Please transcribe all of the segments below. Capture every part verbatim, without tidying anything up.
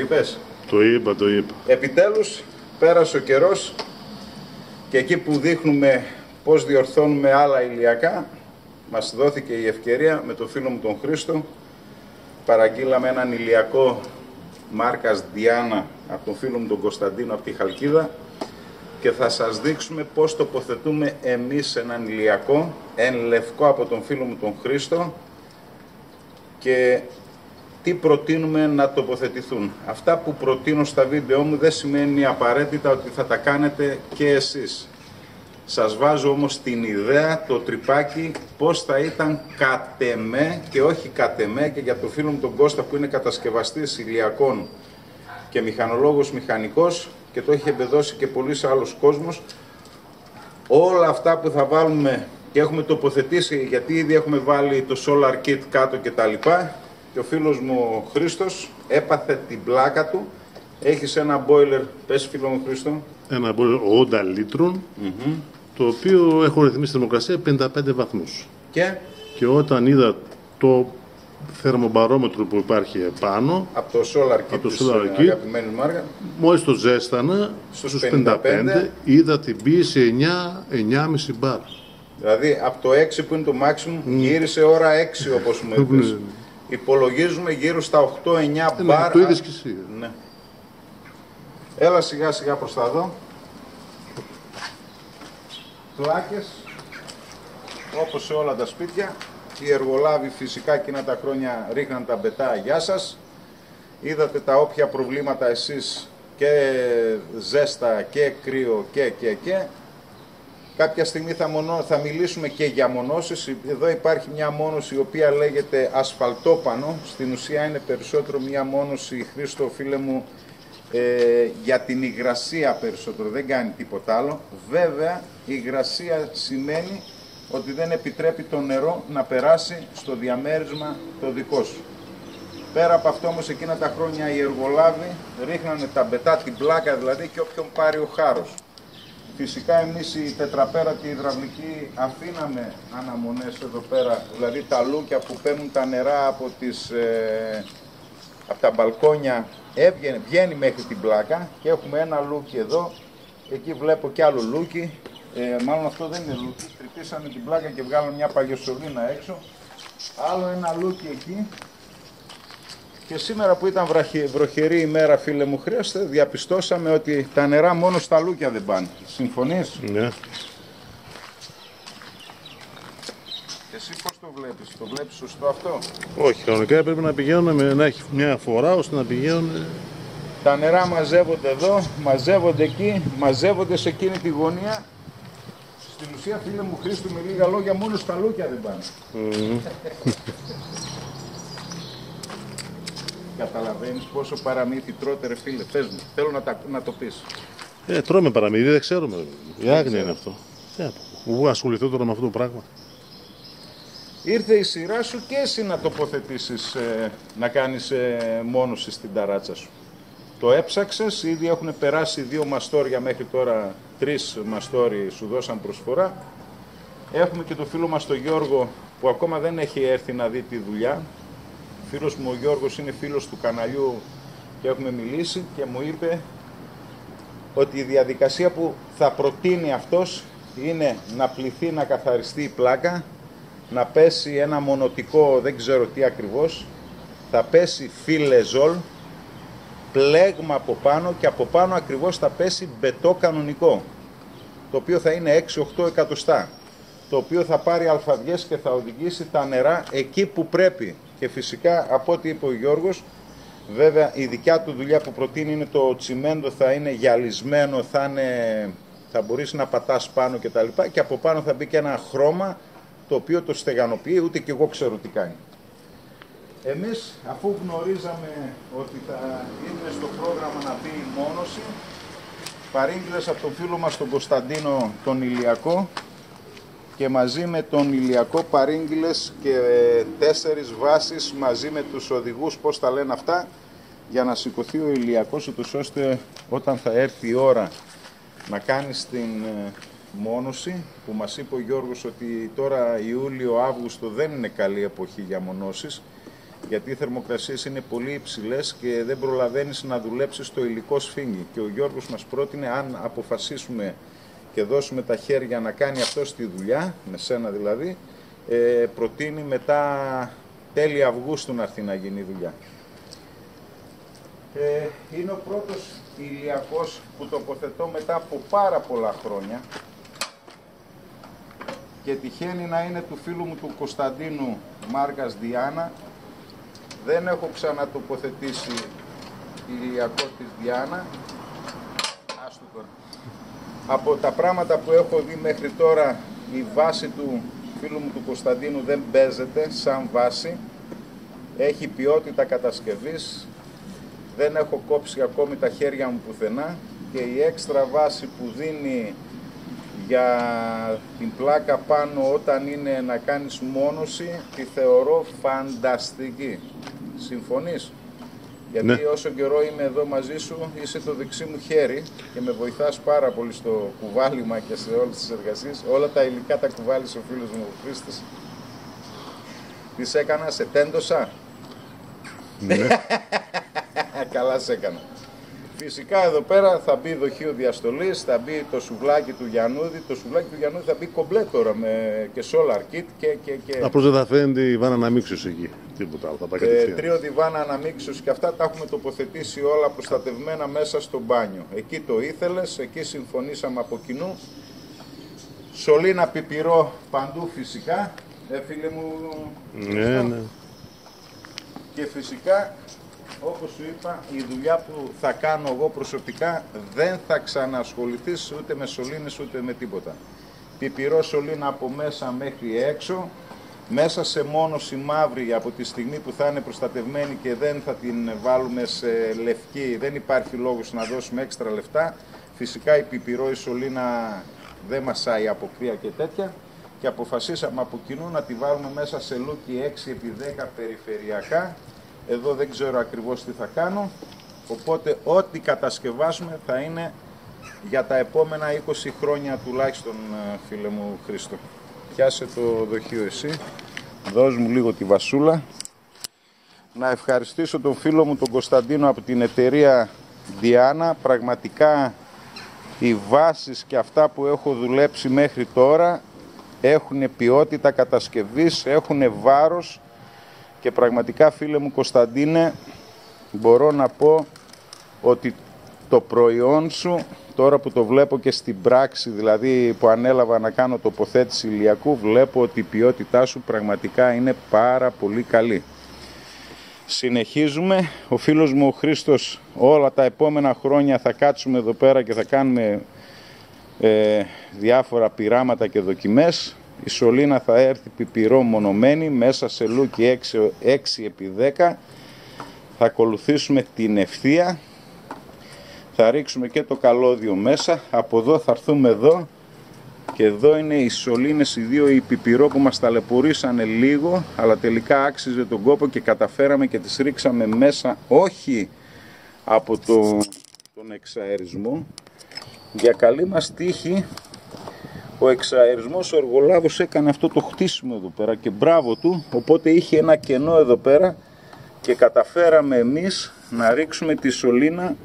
είπες? Το είπα, το είπα. Επιτέλους πέρασε ο καιρός και εκεί που δείχνουμε πώς διορθώνουμε άλλα ηλιακά, μας δόθηκε η ευκαιρία με το φίλο μου τον Χρήστο. Παραγγείλαμε έναν ηλιακό μάρκας Διάνα από τον φίλο μου τον Κωνσταντίνο από τη Χαλκίδα και θα σας δείξουμε πώς τοποθετούμε εμείς έναν ηλιακό εν λευκό από τον φίλο μου τον Χρήστο και τι προτείνουμε να τοποθετηθούν. Αυτά που προτείνω στα βίντεο μου δεν σημαίνει απαραίτητα ότι θα τα κάνετε και εσείς. Σας βάζω όμως την ιδέα, το τρυπάκι, πώς θα ήταν κατ' εμέ και όχι κατ' εμέ, και για το φίλο μου τον Κώστα που είναι κατασκευαστής ηλιακών και μηχανολόγος μηχανικός και το έχει εμπεδώσει και πολλοί άλλος κόσμος. Όλα αυτά που θα βάλουμε και έχουμε τοποθετήσει, γιατί ήδη έχουμε βάλει το solar kit κάτω και τα λοιπά, και ο φίλος μου ο Χρήστος έπαθε την πλάκα του. Έχεις ένα boiler, πες φίλο μου Χρήστο. Ένα boiler ογδόντα λίτρων, mm-hmm. το οποίο έχω ρυθμίσει θερμοκρασία πενήντα πέντε βαθμούς. Και? Και όταν είδα το θερμομπαρόμετρο που υπάρχει επάνω, από το solar kit, από το της solar kit, αγαπημένη μάρκα, μόλις το ζέστανα στους πενήντα πέντε, είδα την πίεση εννιά με εννιά κόμμα πέντε μπαρ. Δηλαδή από το έξι που είναι το maximum mm. γύρισε ώρα έξι όπως μου είπες. Υπολογίζουμε γύρω στα οκτώ εννιά ε, μπαρ. Το είδες και εσύ. Ναι. Έλα σιγά σιγά προς τα δω. Πλάκες, όπως σε όλα τα σπίτια. Οι εργολάβοι φυσικά εκείνα τα χρόνια ρίχναν τα μπετά, γεια σας. Είδατε τα όποια προβλήματα εσείς, και ζέστα και κρύο και και και. Κάποια στιγμή θα, μονο, θα μιλήσουμε και για μονώσεις. Εδώ υπάρχει μια μόνωση η οποία λέγεται ασφαλτόπανο. Στην ουσία είναι περισσότερο μια μόνωση, Χρήστο φίλε μου, ε, για την υγρασία περισσότερο. Δεν κάνει τίποτα άλλο. Βέβαια η υγρασία σημαίνει ότι δεν επιτρέπει το νερό να περάσει στο διαμέρισμα το δικό σου. Πέρα από αυτό όμως εκείνα τα χρόνια οι εργολάβοι ρίχνανε τα μπετά, την πλάκα δηλαδή, και όποιον πάρει ο χάρος. Φυσικά εμείς οι τετραπέρατοι υδραυλικοί αφήναμε αναμονές εδώ πέρα, δηλαδή τα λούκια που παίρνουν τα νερά από, τις, ε, από τα μπαλκόνια έβγαινε, βγαίνει μέχρι την πλάκα και έχουμε ένα λούκι εδώ, εκεί βλέπω κι άλλο λούκι, ε, μάλλον αυτό δεν είναι λούκι, τρυπήσανε την πλάκα και βγάλανε μια παλιοσωλήνα έξω, άλλο ένα λούκι εκεί. Και σήμερα που ήταν βροχερή ημέρα, φίλε μου Χρήστε, διαπιστώσαμε ότι τα νερά μόνο στα λούκια δεν πάνε. Συμφωνείς? Ναι. Εσύ πώς το βλέπεις? Το βλέπεις σωστό αυτό? Όχι, κανονικά πρέπει να πηγαίνουν με, να έχει μια φορά ώστε να πηγαίνουν. Τα νερά μαζεύονται εδώ, μαζεύονται εκεί, μαζεύονται σε εκείνη τη γωνία. Στην ουσία, φίλε μου Χρήστο, με λίγα λόγια, μόνο στα λούκια δεν πάνε. Mm. Καταλαβαίνεις πόσο παραμύθι τρώτε ρε φίλε? Πες μου, θέλω να, τα, να το πεις. Ε, τρώμε παραμύθι, δεν ξέρουμε. Η άγνοια είναι αυτό. Ε, πού ασχοληθώ τώρα με αυτό το πράγμα? Ήρθε η σειρά σου και εσύ να τοποθετήσεις, ε, να κάνεις ε, μόνωση στην ταράτσα σου. Το έψαξες, ήδη έχουν περάσει δύο μαστόρια μέχρι τώρα, τρεις μαστόροι σου δώσαν προσφορά. Έχουμε και το φίλο μας τον Γιώργο που ακόμα δεν έχει έρθει να δει τη δουλειά. Ο φίλος μου ο Γιώργος είναι φίλος του καναλιού και έχουμε μιλήσει και μου είπε ότι η διαδικασία που θα προτείνει αυτός είναι να πληθεί να καθαριστεί η πλάκα, να πέσει ένα μονοτικό, δεν ξέρω τι ακριβώς, θα πέσει φιλεζόλ, πλέγμα από πάνω και από πάνω ακριβώς θα πέσει μπετό κανονικό, το οποίο θα είναι έξι με οκτώ εκατοστά, το οποίο θα πάρει αλφαδιές και θα οδηγήσει τα νερά εκεί που πρέπει. Και φυσικά από ό,τι είπε ο Γιώργος, βέβαια η δικιά του δουλειά που προτείνει είναι το τσιμέντο θα είναι γυαλισμένο, θα, είναι, θα μπορείς να πατάς πάνω και τα λοιπά, και από πάνω θα μπει και ένα χρώμα το οποίο το στεγανοποιεί, ούτε και εγώ ξέρω τι κάνει. Εμείς αφού γνωρίζαμε ότι θα είναι στο πρόγραμμα να μπει η μόνωση, παρήγγειλες από τον φίλο μας τον Κωνσταντίνο τον ηλιακό, και μαζί με τον ηλιακό παρήγγειλες και τέσσερις βάσεις μαζί με τους οδηγούς, πώς τα λένε αυτά, για να σηκωθεί ο ηλιακός, ούτως ώστε όταν θα έρθει η ώρα να κάνεις την μόνωση, που μας είπε ο Γιώργος ότι τώρα Ιούλιο-Αύγουστο δεν είναι καλή εποχή για μονώσεις, γιατί οι θερμοκρασίες είναι πολύ υψηλές και δεν προλαβαίνεις να δουλέψεις το υλικό σφίγγι. Και ο Γιώργος μας πρότεινε, αν αποφασίσουμε και δώσουμε τα χέρια να κάνει αυτό τη δουλειά, με σένα δηλαδή, ε, προτείνει μετά τέλη Αυγούστου να έρθει να γίνει η δουλειά. Ε, είναι ο πρώτος ηλιακός που τοποθετώ μετά από πάρα πολλά χρόνια και τυχαίνει να είναι του φίλου μου του Κωνσταντίνου μάρκας Διάνα. Δεν έχω ξανατοποθετήσει ηλιακό της Διάνα. Άστο τώρα. Από τα πράγματα που έχω δει μέχρι τώρα, η βάση του φίλου μου του Κωνσταντίνου δεν παίζεται σαν βάση. Έχει ποιότητα κατασκευής. Δεν έχω κόψει ακόμη τα χέρια μου πουθενά και η έξτρα βάση που δίνει για την πλάκα πάνω όταν είναι να κάνεις μόνωση, τη θεωρώ φανταστική. Συμφωνείς? Γιατί ναι, όσο καιρό είμαι εδώ μαζί σου, είσαι το δεξί μου χέρι και με βοηθάς πάρα πολύ στο κουβάλιμα και σε όλες τις εργασίες. Όλα τα υλικά τα κουβάλισε ο φίλος μου ο Χρήστης. Τις έκανα, σε τέντωσα. Ναι. Καλά σε έκανα. Φυσικά εδώ πέρα θα μπει δοχείο διαστολής, θα μπει το σουβλάκι του Γιαννούδη. Το σουβλάκι του Γιαννούδη θα μπει κομπλέ τώρα με και solar kit και... και, και... Απλώς δεν θα φαίνεται η βάνα αναμίξεως εκεί. Τίποτα άλλο, θα πάει κατευθείαν. Τρίο διβάνα αναμίξεως και αυτά τα έχουμε τοποθετήσει όλα προστατευμένα μέσα στο μπάνιο. Εκεί το ήθελες, εκεί συμφωνήσαμε από κοινού. Σωλήνα πιπυρό παντού φυσικά. Ε, φίλε μου... Ναι, ναι. Και φυσικά, όπως σου είπα, η δουλειά που θα κάνω εγώ προσωπικά δεν θα ξανασχοληθείς ούτε με σωλήνες ούτε με τίποτα. Πιπυρό σωλήνα από μέσα μέχρι έξω, μέσα σε μόνωση μαύρη από τη στιγμή που θα είναι προστατευμένη και δεν θα την βάλουμε σε λευκή, δεν υπάρχει λόγος να δώσουμε έξτρα λεφτά. Φυσικά η πιπυρό η σωλήνα δεν μασάει από κρύα και τέτοια και αποφασίσαμε από κοινού να τη βάλουμε μέσα σε λούκι έξι επί δέκα περιφερειακά. Εδώ δεν ξέρω ακριβώς τι θα κάνω, οπότε ό,τι κατασκευάσουμε θα είναι για τα επόμενα είκοσι χρόνια τουλάχιστον, φίλε μου Χρήστο. Πιάσε το δοχείο εσύ, δώσ' μου λίγο τη βασούλα. Να ευχαριστήσω τον φίλο μου τον Κωνσταντίνο από την εταιρεία Διάνα. Πραγματικά οι βάσεις και αυτά που έχω δουλέψει μέχρι τώρα έχουν ποιότητα κατασκευής, έχουν βάρος και πραγματικά, φίλε μου Κωνσταντίνε, μπορώ να πω ότι το προϊόν σου, τώρα που το βλέπω και στην πράξη, δηλαδή που ανέλαβα να κάνω τοποθέτηση ηλιακού, βλέπω ότι η ποιότητά σου πραγματικά είναι πάρα πολύ καλή. Συνεχίζουμε. Ο φίλος μου ο Χρήστος όλα τα επόμενα χρόνια θα κάτσουμε εδώ πέρα και θα κάνουμε ε, διάφορα πειράματα και δοκιμές. Η σωλήνα θα έρθει πιπυρό μονωμένη μέσα σε λούκι έξι επί δέκα. Θα ακολουθήσουμε την ευθεία. Θα ρίξουμε και το καλώδιο μέσα. Από εδώ θα έρθουμε εδώ. Και εδώ είναι οι σωλήνες οι δύο, οι πιπυρό που μας ταλαιπωρήσανε λίγο. Αλλά τελικά άξιζε τον κόπο και καταφέραμε και τις ρίξαμε μέσα. Όχι από το, τον εξαερισμό. Για καλή μας τύχη. Ο εξαερισμός, ο εργολάβος έκανε αυτό το χτίσιμο εδώ πέρα και μπράβο του, οπότε είχε ένα κενό εδώ πέρα και καταφέραμε εμείς να ρίξουμε τη σωλήνα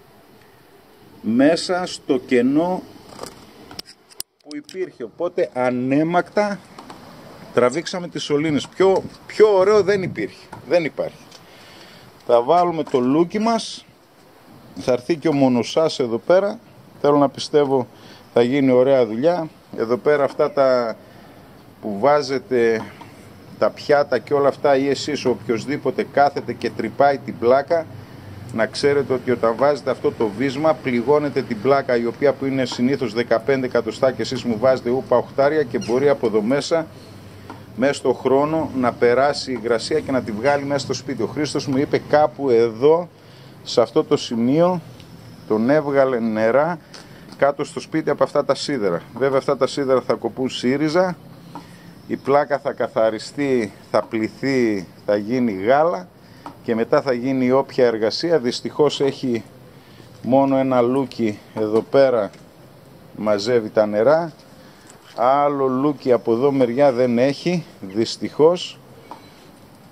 μέσα στο κενό που υπήρχε, οπότε ανέμακτα τραβήξαμε τις σωλήνες. Πιο, πιο ωραίο δεν υπήρχε, δεν υπάρχει. Θα βάλουμε το λούκι μας, θα έρθει και ο μονοσάς εδώ πέρα, θέλω να πιστεύω θα γίνει ωραία δουλειά. Εδώ πέρα αυτά τα που βάζετε, τα πιάτα και όλα αυτά, ή εσείς οποιοσδήποτε κάθεται και τρυπάει την πλάκα, να ξέρετε ότι όταν βάζετε αυτό το βίσμα πληγώνετε την πλάκα, η οποία που είναι συνήθως δεκαπέντε εκατοστά και εσείς μου βάζετε ούπα οχτάρια και μπορεί από εδώ μέσα μέσα στο χρόνο να περάσει η υγρασία και να τη βγάλει μέσα στο σπίτι. Ο Χρήστος μου είπε κάπου εδώ σε αυτό το σημείο τον έβγαλε νερά κάτω στο σπίτι από αυτά τα σίδερα. Βέβαια αυτά τα σίδερα θα κοπούν σύριζα, η πλάκα θα καθαριστεί, θα πληθεί, θα γίνει γάλα και μετά θα γίνει όποια εργασία. Δυστυχώς έχει μόνο ένα λούκι εδώ πέρα, μαζεύει τα νερά, άλλο λούκι από εδώ μεριά δεν έχει, δυστυχώς.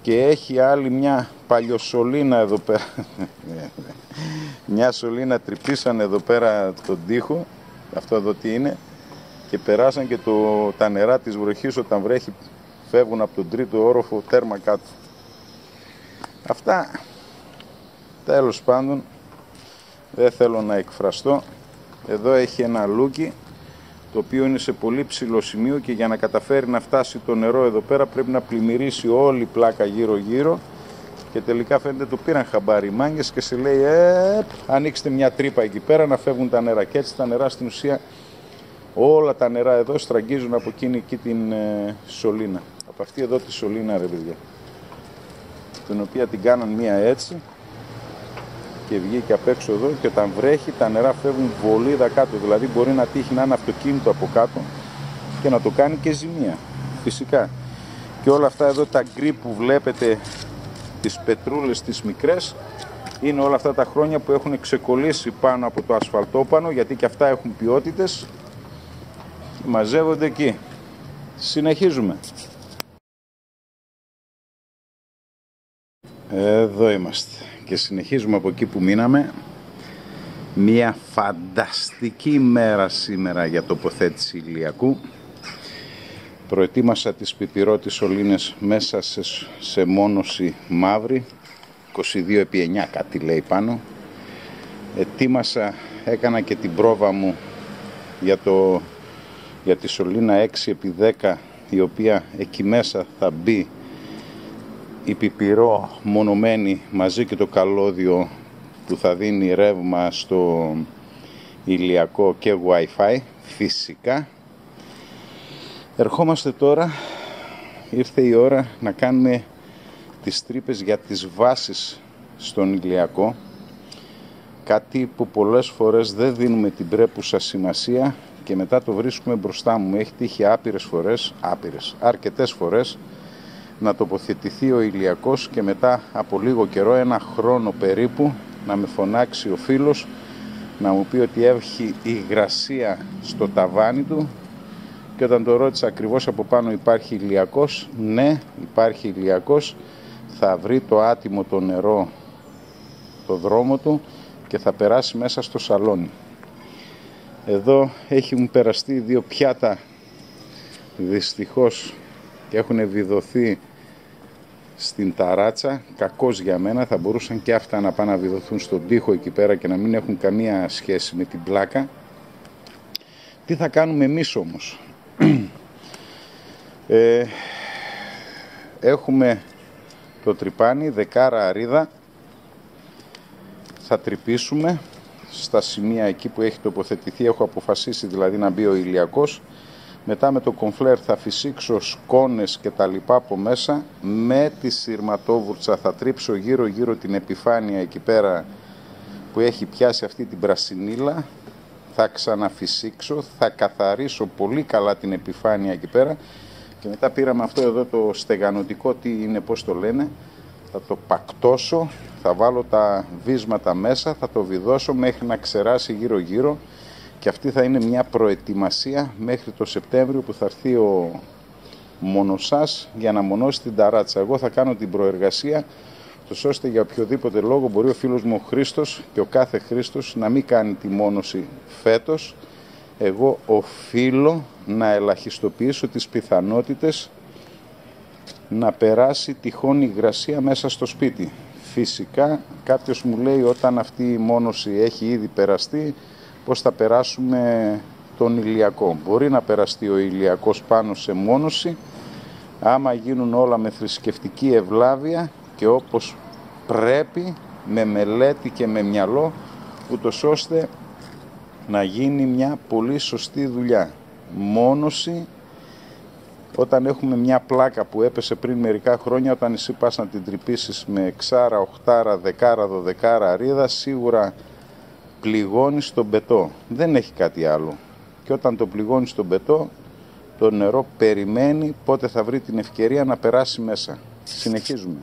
και έχει άλλη μια παλιοσωλήνα εδώ πέρα. Μια σωλήνα τρυπήσαν εδώ πέρα τον τοίχο, αυτό εδώ τι είναι, και περάσαν και το, τα νερά της βροχής όταν βρέχει φεύγουν από τον τρίτο όροφο τέρμα κάτω. Αυτά, τέλος πάντων, δεν θέλω να εκφραστώ. Εδώ έχει ένα λούκι το οποίο είναι σε πολύ ψηλό σημείο και για να καταφέρει να φτάσει το νερό εδώ πέρα πρέπει να πλημμυρίσει όλη η πλάκα γύρω γύρω και τελικά φαίνεται το πήραν χαμπάρι οι μάγκες και σε λέει ε, ανοίξτε μια τρύπα εκεί πέρα να φεύγουν τα νερά, και έτσι τα νερά στην ουσία όλα τα νερά εδώ στραγγίζουν από εκείνη εκεί την ε, σωλήνα, από αυτή εδώ τη σωλήνα ρε παιδιά, την οποία την κάναν μία έτσι και βγήκε απ' έξω εδώ, και όταν βρέχει τα νερά φεύγουν βολίδα κάτω, δηλαδή μπορεί να τύχει να είναι αυτοκίνητο από κάτω και να το κάνει και ζημία φυσικά. Και όλα αυτά εδώ τα γκρι που βλέπετε, τις πετρούλες τις μικρές, είναι όλα αυτά τα χρόνια που έχουν ξεκολλήσει πάνω από το ασφαλτόπανο, γιατί και αυτά έχουν ποιότητες και μαζεύονται εκεί. Συνεχίζουμε. Εδώ είμαστε και συνεχίζουμε από εκεί που μείναμε. Μια φανταστική μέρα σήμερα για τοποθέτηση ηλιακού. Προετοίμασα τις πιπυρώτης σωλήνες μέσα σε, σε μόνωση μαύρη, είκοσι δύο επί εννιά κάτι λέει πάνω. Ετοίμασα, έκανα και την πρόβα μου για, το, για τη σωλήνα έξι επί δέκα, η οποία εκεί μέσα θα μπει η πιπυρό μονωμένη μαζί και το καλώδιο που θα δίνει ρεύμα στο ηλιακό και Wi-Fi φυσικά. Ερχόμαστε τώρα, ήρθε η ώρα να κάνουμε τις τρύπες για τις βάσεις στον ηλιακό, κάτι που πολλές φορές δεν δίνουμε την πρέπουσα σημασία και μετά το βρίσκουμε μπροστά μου. Έχει τύχει άπειρες φορές, άπειρες, αρκετές φορές να τοποθετηθεί ο ηλιακός και μετά από λίγο καιρό, ένα χρόνο περίπου, να με φωνάξει ο φίλος να μου πει ότι έχει υγρασία στο ταβάνι του, και όταν το ρώτησα ακριβώς από πάνω υπάρχει ηλιακός, ναι υπάρχει ηλιακός, θα βρει το άτιμο το νερό το δρόμο του και θα περάσει μέσα στο σαλόνι. Εδώ έχει μου περαστεί δύο πιάτα δυστυχώς και έχουν βιδωθεί στην ταράτσα, κακώς για μένα, θα μπορούσαν και αυτά να πάνε να βιδωθούν στον τοίχο εκεί πέρα και να μην έχουν καμία σχέση με την πλάκα. Τι θα κάνουμε εμείς όμως? ε, έχουμε το τρυπάνι, δεκάρα αρίδα, θα τρυπήσουμε στα σημεία εκεί που έχει τοποθετηθεί, έχω αποφασίσει δηλαδή να μπει ο ηλιακός. Μετά με το κομφλέρ θα φυσήξω σκόνες και τα λοιπά από μέσα, με τη σειρματόβουρτσα θα τρίψω γύρω γύρω την επιφάνεια εκεί πέρα που έχει πιάσει αυτή την πρασινίλα, θα ξαναφυσήξω, θα καθαρίσω πολύ καλά την επιφάνεια εκεί πέρα και μετά πήραμε αυτό εδώ το στεγανωτικό, τι είναι, πώς το λένε, θα το πακτώσω, θα βάλω τα βίσματα μέσα, θα το βιδώσω μέχρι να ξεράσει γύρω γύρω. Και αυτή θα είναι μια προετοιμασία μέχρι το Σεπτέμβριο που θα έρθει ο μονοσάς για να μονώσει την ταράτσα. Εγώ θα κάνω την προεργασία, τόσο ώστε για οποιοδήποτε λόγο μπορεί ο φίλος μου ο Χρήστος και ο κάθε Χρήστος να μην κάνει τη μόνωση φέτος. Εγώ οφείλω να ελαχιστοποιήσω τις πιθανότητες να περάσει τυχόν υγρασία μέσα στο σπίτι. Φυσικά κάποιος μου λέει όταν αυτή η μόνωση έχει ήδη περαστεί, πώς θα περάσουμε τον ηλιακό. Μπορεί να περαστεί ο ηλιακός πάνω σε μόνωση, άμα γίνουν όλα με θρησκευτική ευλάβεια και όπως πρέπει, με μελέτη και με μυαλό, ούτως ώστε να γίνει μια πολύ σωστή δουλειά. Μόνωση, όταν έχουμε μια πλάκα που έπεσε πριν μερικά χρόνια, όταν εσύ πας να την τρυπήσεις με εξάρα, οχτάρα, δεκάρα, δωδεκάρα αρίδα, σίγουρα πληγώνεις τον μπετό, δεν έχει κάτι άλλο. Και όταν το πληγώνεις τον μπετό, το νερό περιμένει πότε θα βρει την ευκαιρία να περάσει μέσα. Συνεχίζουμε.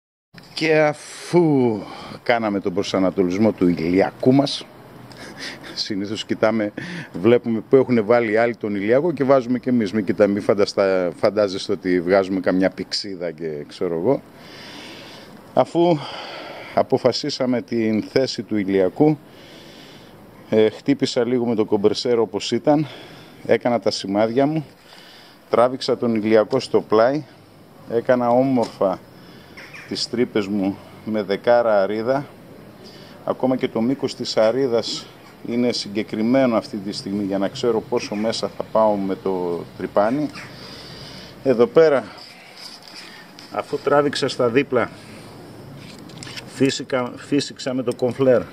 Και αφού κάναμε τον προσανατολισμό του ηλιακού μας, συνήθως κοιτάμε, βλέπουμε που έχουν βάλει οι άλλοι τον ηλιακό και βάζουμε και εμείς. Μην κοιτάμε, μην φανταστα, φαντάζεστε ότι βγάζουμε καμιά πηξίδα και ξέρω εγώ. Αφού αποφασίσαμε την θέση του ηλιακού, ε, χτύπησα λίγο με το κομπρεσέρο όπως ήταν, έκανα τα σημάδια μου, τράβηξα τον ηλιακό στο πλάι, έκανα όμορφα τις τρύπες μου με δεκάρα αρίδα. Ακόμα και το μήκος της αρίδας είναι συγκεκριμένο αυτή τη στιγμή για να ξέρω πόσο μέσα θα πάω με το τρυπάνι. Εδώ πέρα, αφού τράβηξα στα δίπλα, φύσηκα, φύσηξα με το κομφλέρ.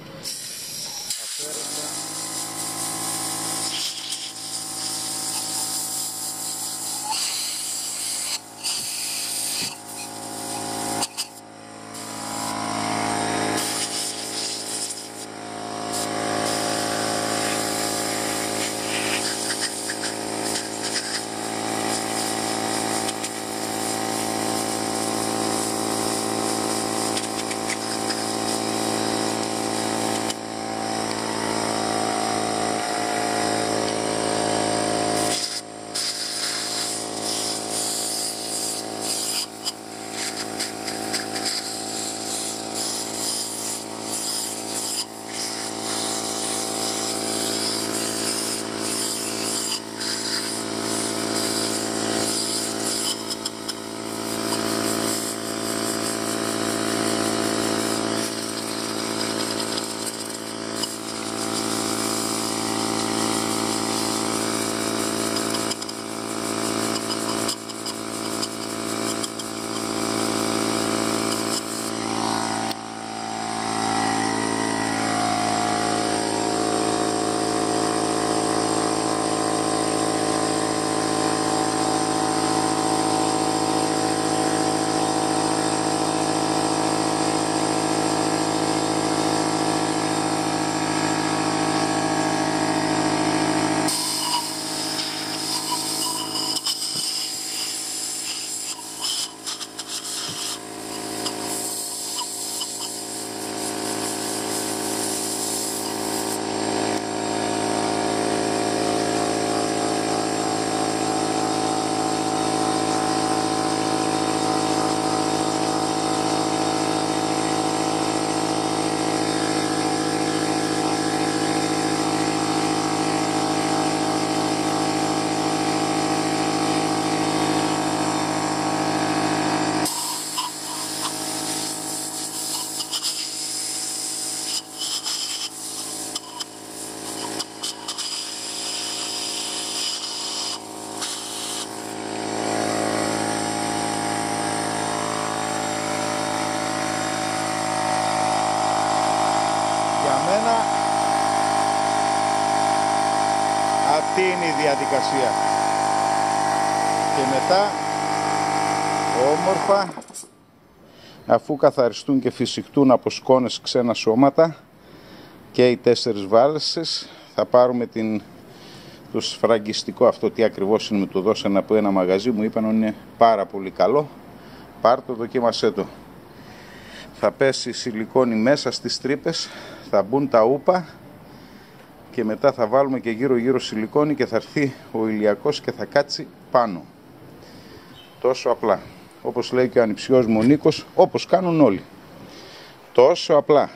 Αυτή είναι η διαδικασία. Και μετά όμορφα, αφού καθαριστούν και φυσιχτούν από σκόνες ξένα σώματα και οι τέσσερις βάλσες, θα πάρουμε την, το σφραγγιστικό αυτό, τι ακριβώς είναι, μου το δώσανε από ένα μαγαζί, μου είπαν ότι είναι πάρα πολύ καλό. Πάρ' το, δοκίμασέ το. Θα πέσει σιλικόνη μέσα στις τρύπες, θα μπουν τα ούπα και μετά θα βάλουμε και γύρω γύρω σιλικόνη και θα έρθει ο ηλιακός και θα κάτσει πάνω. Τόσο απλά. Όπως λέει και ο ανιψιός μου ο Νίκος, όπως κάνουν όλοι. Τόσο απλά.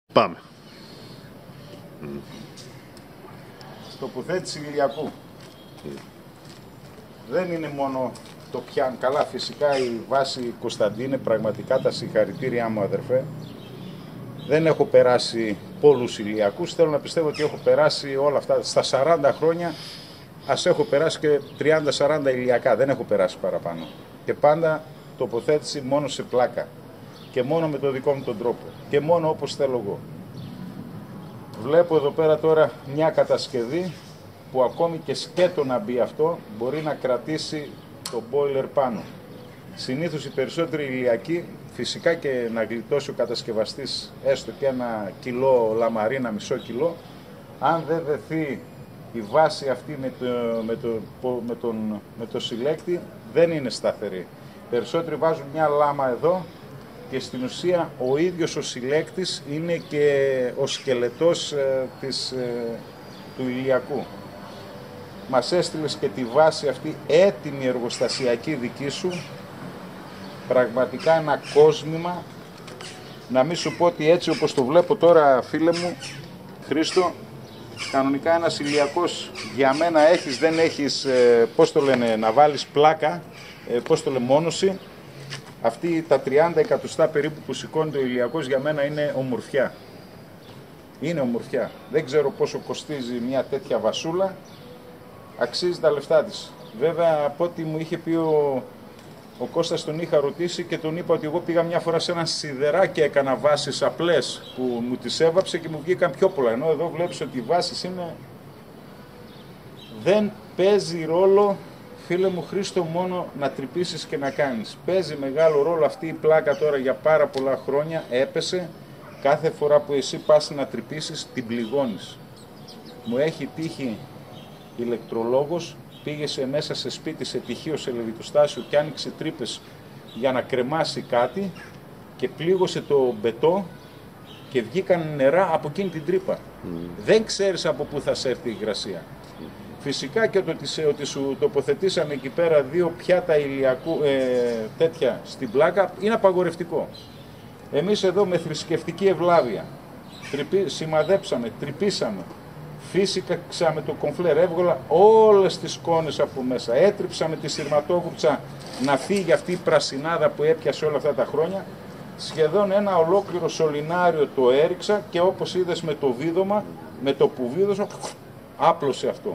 Πάμε. Τοποθέτηση ηλιακού. Mm. Δεν είναι μόνο το πιάν. Καλά, φυσικά η βάση Κωνσταντίνε, πραγματικά τα συγχαρητήριά μου, αδερφέ. Δεν έχω περάσει πολλούς ηλιακούς. Θέλω να πιστεύω ότι έχω περάσει όλα αυτά. Στα σαράντα χρόνια, ας έχω περάσει και τριάντα σαράντα ηλιακά. Δεν έχω περάσει παραπάνω. Και πάντα τοποθέτηση μόνο σε πλάκα. Και μόνο με το δικό μου τον τρόπο. Και μόνο όπως θέλω εγώ. Βλέπω εδώ πέρα τώρα μια κατασκευή που ακόμη και σκέτο να μπει αυτό μπορεί να κρατήσει το boiler πάνω. Συνήθως οι περισσότεροι ηλιακοί, φυσικά και να γλιτώσει ο κατασκευαστής έστω και ένα κιλό λαμαρίνα, μισό κιλό, αν δεν δεθεί η βάση αυτή με το, με το, με τον, με το συλλέκτη, δεν είναι σταθερή. Περισσότεροι βάζουν μια λάμα εδώ και στην ουσία ο ίδιος ο συλλέκτης είναι και ο σκελετός ε, της, ε, του ηλιακού. Μας έστειλες και τη βάση αυτή έτοιμη εργοστασιακή δική σου, πραγματικά ένα κόσμημα. Να μην σου πω ότι έτσι όπως το βλέπω τώρα, φίλε μου Χρήστο, κανονικά ένας ηλιακός για μένα έχεις, δεν έχεις, ε, πώς το λένε, να βάλεις πλάκα, ε, πώς το λένε, μόνωση. Αυτή τα τριάντα εκατοστά περίπου που σηκώνει το ηλιακός για μένα είναι ομορφιά. Είναι ομορφιά. Δεν ξέρω πόσο κοστίζει μια τέτοια βασούλα. Αξίζει τα λεφτά της. Βέβαια, από ό,τι μου είχε πει ο, ο Κώστας, τον είχα ρωτήσει και τον είπα ότι εγώ πήγα μια φορά σε ένα σιδεράκι και έκανα βάσεις απλές που μου τις έβαψε και μου βγήκαν πιο πολλά. Ενώ εδώ βλέπεις ότι οι βάσεις είναι... Δεν παίζει ρόλο, φίλε μου Χρήστο, μόνο να τρυπήσεις και να κάνεις. Παίζει μεγάλο ρόλο αυτή η πλάκα τώρα για πάρα πολλά χρόνια, έπεσε. Κάθε φορά που εσύ πας να τρυπήσεις, την πληγώνεις. Μου έχει τύχει ηλεκτρολόγος, πήγε σε μέσα σε σπίτι, σε τυχείο, σε λεβιτοστάσιο και άνοιξε τρύπες για να κρεμάσει κάτι και πλήγωσε το μπετό και βγήκαν νερά από εκείνη την τρύπα. Mm. Δεν ξέρεις από πού θα σε έρθει η υγρασία. Mm. Φυσικά και το ότι, ότι σου τοποθετήσανε εκεί πέρα δύο πιάτα ηλιακού ε, τέτοια στην πλάκα είναι απαγορευτικό. Εμείς εδώ με θρησκευτική ευλάβεια τρυπή, σημαδέψαμε, τρυπήσαμε, φύσηξαμε το κομφλέρ, έβγαλα όλες τις σκόνες από μέσα, έτριψαμε τη σειρματόκουψα να φύγει αυτή η πρασινάδα που έπιασε όλα αυτά τα χρόνια. Σχεδόν ένα ολόκληρο σωληνάριο το έριξα και όπως είδες με το βίδωμα, με το που βίδωσα, άπλωσε αυτό.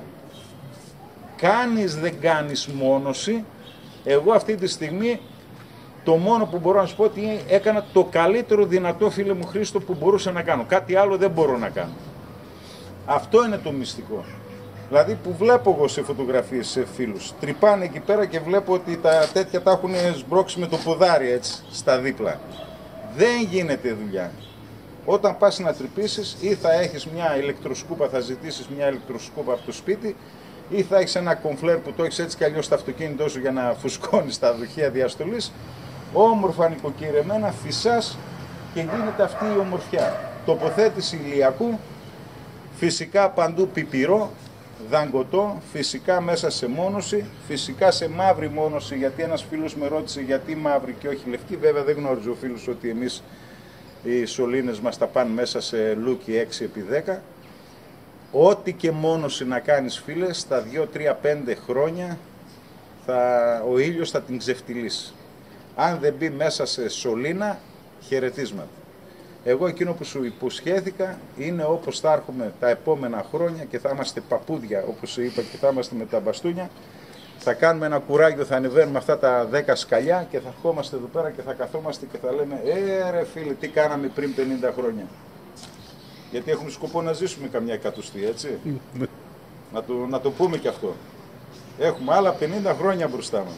Κάνεις δεν κάνεις μόνωση. Εγώ αυτή τη στιγμή το μόνο που μπορώ να σου πω ότι έκανα το καλύτερο δυνατό, φίλε μου Χρήστο, που μπορούσα να κάνω. Κάτι άλλο δεν μπορώ να κάνω. Αυτό είναι το μυστικό. Δηλαδή που βλέπω εγώ σε φωτογραφίες, σε φίλους, τρυπάνε εκεί πέρα και βλέπω ότι τα τέτοια τα έχουν σμπρώξει με το ποδάρι έτσι, στα δίπλα. Δεν γίνεται δουλειά. Όταν πας να τρυπήσεις, ή θα έχεις μια ηλεκτροσκούπα, θα ζητήσεις μια ηλεκτροσκούπα από το σπίτι, ή θα έχεις ένα κομφλέρ που το έχεις έτσι κι αλλιώς στο αυτοκίνητό σου για να φουσκώνεις τα δοχεία διαστολής, όμορφα νοικοκυρεμένα, φυσάς και γίνεται αυτή η ομορφιά. Τοποθέτηση ηλιακού, φυσικά παντού πιπυρό, δαγκωτό, φυσικά μέσα σε μόνωση, φυσικά σε μαύρη μόνωση, γιατί ένας φίλος με ρώτησε γιατί μαύρη και όχι λευκή. Βέβαια δεν γνώριζε ο φίλος ότι εμείς οι σωλήνες μας τα πάνε μέσα σε λούκι έξι επί δέκα. Ό,τι και μόνωση να κάνεις, φίλε, στα δύο, τρία, πέντε χρόνια θα, ο ήλιος θα την ξεφτυλίσει. Αν δεν μπει μέσα σε σωλήνα, χαιρετίσματα. Εγώ εκείνο που σου υποσχέθηκα είναι όπως θα έρχομαι τα επόμενα χρόνια και θα είμαστε παππούδια, όπως σου είπα, και θα είμαστε με τα μπαστούνια. Θα κάνουμε ένα κουράγιο, θα ανεβαίνουμε αυτά τα δέκα σκαλιά και θα ερχόμαστε εδώ πέρα και θα καθόμαστε και θα λέμε «Ε ρε φίλε, τι κάναμε πριν πενήντα χρόνια». Γιατί έχουμε σκοπό να ζήσουμε καμιά εκατοστή, έτσι. να, το, να το πούμε και αυτό. Έχουμε άλλα πενήντα χρόνια μπροστά μας.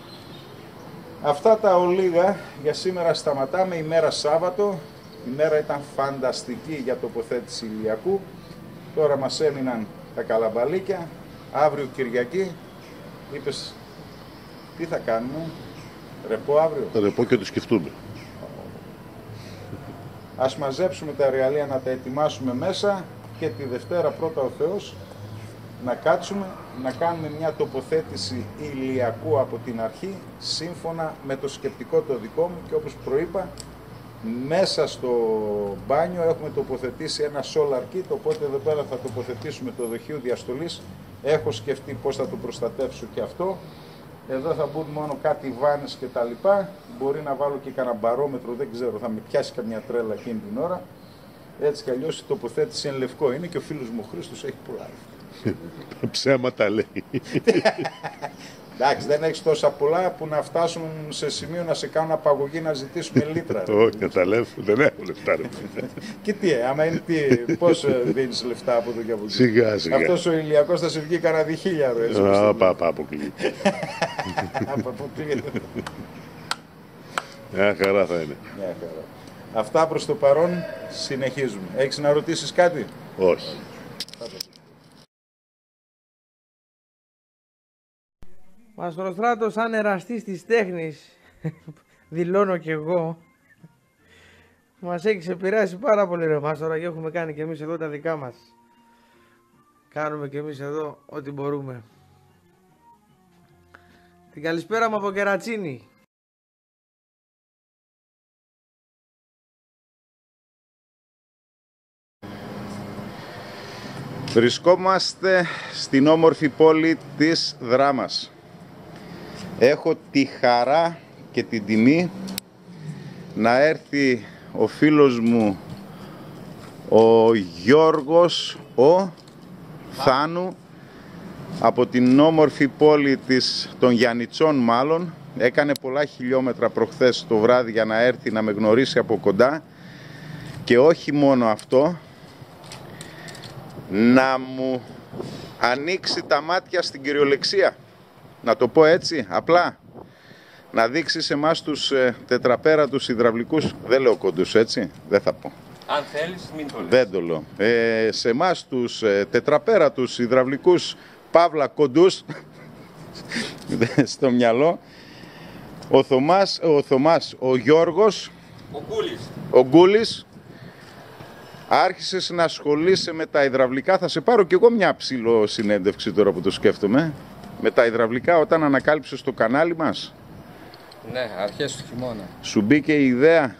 Αυτά τα ολίγα για σήμερα σταματάμε. Ημέρα Σάββατο. Η μέρα ήταν φανταστική για τοποθέτηση ηλιακού. Τώρα μας έμειναν τα καλαμπαλίκια. Αύριο Κυριακή. Είπες, τι θα κάνουμε, ρεπό αύριο. Ρεπό και το σκεφτούμε. Ας μαζέψουμε τα εργαλεία να τα ετοιμάσουμε μέσα και τη Δευτέρα πρώτα ο Θεός να κάτσουμε, να κάνουμε μια τοποθέτηση ηλιακού από την αρχή σύμφωνα με το σκεπτικό το δικό μου και όπως προείπα Μέσα στο μπάνιο έχουμε τοποθετήσει ένα solar kit, οπότε εδώ πέρα θα τοποθετήσουμε το δοχείο διαστολής. Έχω σκεφτεί πώς θα το προστατεύσω και αυτό. Εδώ θα μπουν μόνο κάτι βάνες και τα λοιπά. Μπορεί να βάλω και κανένα μπαρόμετρο, δεν ξέρω, θα με πιάσει καμιά τρέλα εκείνη την ώρα. Έτσι κι αλλιώς η τοποθέτηση εν λευκό είναι και ο φίλος μου ο Χρήστος έχει πολλά. Τα ψέματα λέει. Εντάξει, δεν έχεις τόσα πολλά που να φτάσουν σε σημείο να σε κάνουν απαγωγή να ζητήσουμε λίτρα. Όχι, καταλάβω, δεν έχω λεφτά. Και τι, άμα είναι τι, πώς δίνεις λεφτά από εδώ και από εκεί. Σιγά σιγά. Αυτός ο Ηλιακός θα σε βγει κανένα διχίλιαρο. Α, πα, πα, αποκλεί. Αποκλεί. Μια χαρά θα είναι. Μια χαρά. Αυτά προς το παρόν, συνεχίζουμε. Έχεις να ρωτήσεις κάτι? Όχι. Μαστροστράτος, σαν εραστής της τέχνης, δηλώνω κι εγώ, μας έχει επηρεάσει πάρα πολύ ρε Μάστορα και έχουμε κάνει κι εμείς εδώ τα δικά μας. Κάνουμε κι εμείς εδώ ό,τι μπορούμε. Την καλησπέρα μου από Κερατσίνη. Βρισκόμαστε στην όμορφη πόλη της Δράμας. Έχω τη χαρά και την τιμή να έρθει ο φίλος μου ο Γιώργος ο Θάνου από την όμορφη πόλη της των Γιαννιτσών μάλλον. Έκανε πολλά χιλιόμετρα προχθές το βράδυ για να έρθει να με γνωρίσει από κοντά και όχι μόνο αυτό, να μου ανοίξει τα μάτια στην κυριολεξία, να το πω έτσι απλά, να δείξει σε εμάς τους ε, τετραπέρατους υδραυλικούς, δεν λέω κοντούς έτσι, δεν θα πω. Αν θέλεις μην το λες. Δεν το λέω. Ε, σε εμάς τους ε, τετραπέρατους υδραυλικούς, παύλα κοντούς, στο μυαλό, ο Θωμάς, ο, Θωμάς, ο Γιώργος, ο Γκούλης, ο Γκούλης, άρχισες να ασχολείσαι με τα υδραυλικά. Θα σε πάρω κι εγώ μια ψηλό συνέντευξη τώρα που το σκέφτομαι. Με τα υδραυλικά όταν ανακάλυψες το κανάλι μας. Ναι, αρχές του χειμώνα. Σου μπήκε η ιδέα,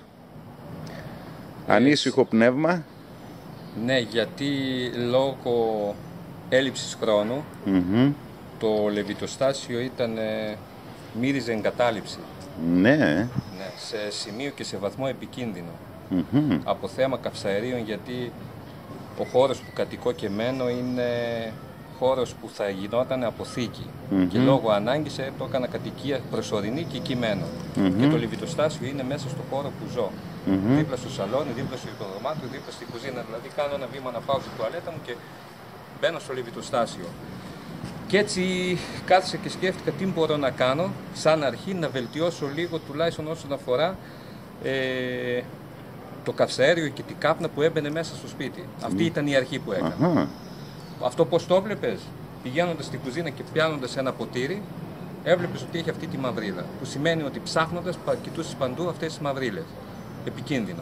ανήσυχο πνεύμα. Ναι, γιατί λόγω έλλειψης χρόνου Mm-hmm. το λεβιτοστάσιο ήταν, ε, μύριζε εγκατάλειψη. Ναι. Ναι, σε σημείο και σε βαθμό επικίνδυνο. Mm-hmm. Από θέμα καυσαερίων, γιατί ο χώρος που κατοικώ και μένω είναι χώρος που θα γινόταν αποθήκη. Mm-hmm. Και λόγω ανάγκης ε, το έκανα κατοικία προσωρινή και εκεί μένω. Mm-hmm. Και το λεβιτοστάσιο είναι μέσα στο χώρο που ζω. Mm-hmm. Δίπλα στο σαλόνι, δίπλα στο υποδωμάτιο, δίπλα στη κουζίνα. Δηλαδή κάνω ένα βήμα να πάω στην τουαλέτα μου και μπαίνω στο λεβιτοστάσιο. Και έτσι κάθισα και σκέφτηκα τι μπορώ να κάνω σαν αρχή να βελτιώσω λίγο τουλάχιστον όσον αφορά ε, το καυσαέριο και την κάπνα που έμπαινε μέσα στο σπίτι. Αυτή ήταν η αρχή που έκανα. Αχα. Αυτό πώς το βλέπεις, πηγαίνοντας στην κουζίνα και πιάνοντας ένα ποτήρι, έβλεπες ότι έχει αυτή τη μαυρίλα. Που σημαίνει ότι ψάχνοντας κοιτούσες παντού αυτές τις μαυρίλες. Επικίνδυνο.